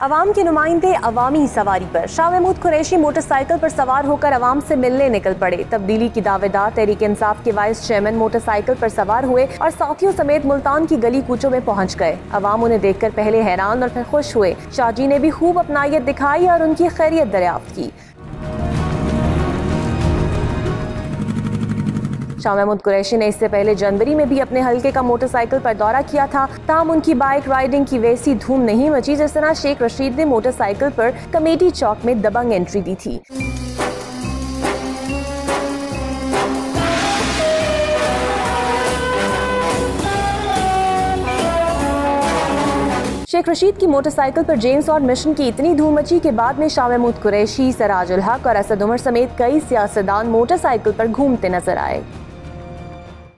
अवाम के नुमाइंदे अवामी सवारी पर। शाह महमूद कुरैशी मोटरसाइकिल पर सवार होकर अवाम से मिलने निकल पड़े। तब्दीली की दावेदार तहरीक इंसाफ के वाइस चेयरमैन मोटरसाइकिल पर सवार हुए और साथियों समेत मुल्तान की गली कूचों में पहुंच गए। अवाम उन्हें देखकर पहले हैरान और फिर खुश हुए। शाह जी ने भी खूब अपनायत दिखाई और उनकी खैरियत दरियाफ्त की। शाह महमूद कुरैशी ने इससे पहले जनवरी में भी अपने हल्के का मोटरसाइकिल पर दौरा किया था। ताहम उनकी बाइक राइडिंग की वैसी धूम नहीं मची जिस तरह शेख रशीद ने मोटरसाइकिल पर कमेटी चौक में दबंग एंट्री दी थी। शेख रशीद की मोटरसाइकिल पर जेम्स और मिशन की इतनी धूम मची के बाद में शाह महमूद कुरैशी, सराजुल हक और असद उमर समेत कई सियासतदान मोटरसाइकिल पर घूमते नजर आए।